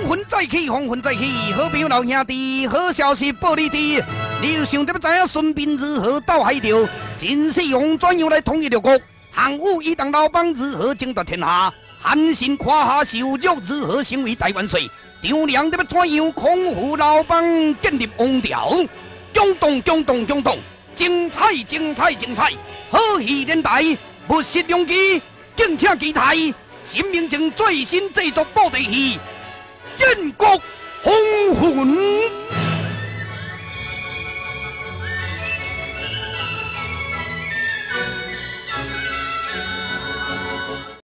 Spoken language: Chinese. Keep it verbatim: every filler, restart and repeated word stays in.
魂再起，黄昏再起，好朋友老兄弟，好消息报你知。你有想得要知影孙膑如何斗海潮？秦始皇怎样来统一六国？项羽以当刘邦如何争夺天下？韩信胯下受辱如何成为大元帅？张良得要怎样匡扶刘邦建立王朝？轰动轰动轰动，精彩精彩精彩！好戏连台，物色良机，敬请期待。新名城最新制作布袋戏《建国红魂》。